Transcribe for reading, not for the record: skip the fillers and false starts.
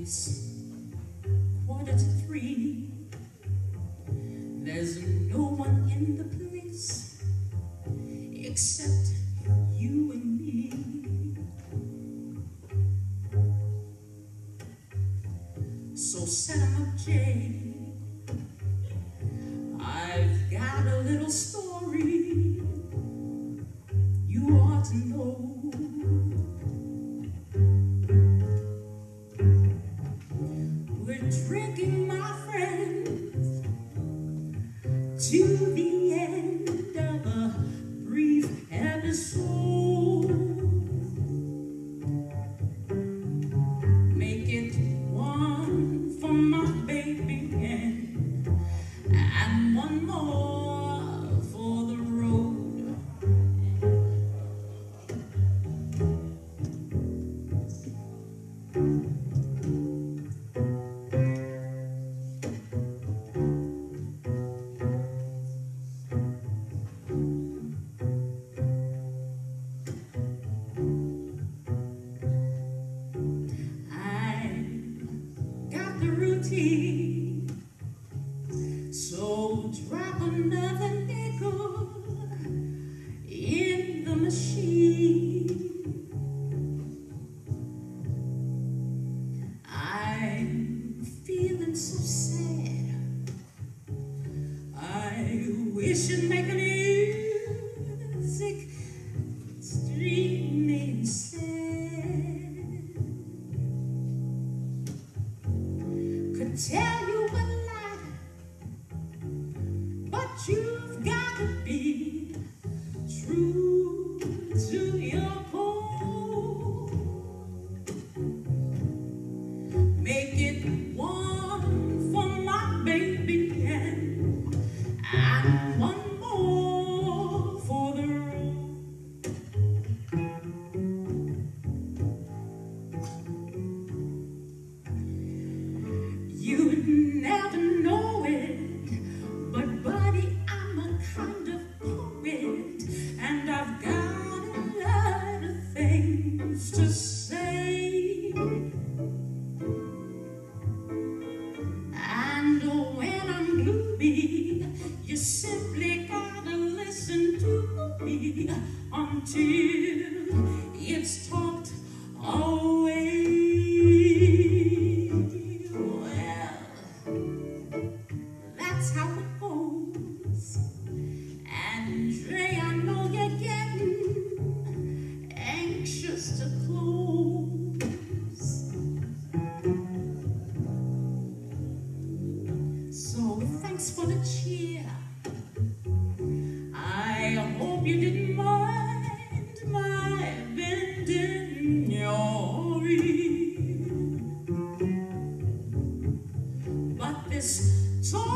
It's 2:45. There's no one in the place except you and me. So set 'em up, Jay. I've got a little story you ought to know. We're drinking, my friends, to the end of a brief episode. Make it one for my baby and one more for the road. Routine, so drop another nickel in the machine. I'm feeling so sad. I wish you'd make a music streaming sad. Could tell you a lie, but you've got to be true to your core. Make it one for my baby and one more for the road. You'd never know it, but buddy, I'm a kind of poet, and I've got a lot of things to say. And when I'm gloomy, you simply gotta listen to me until it's talked away. That's how it goes. And Dre, I know you're getting anxious to close. So thanks for the cheer. I hope you didn't mind my bending your ear. But this talk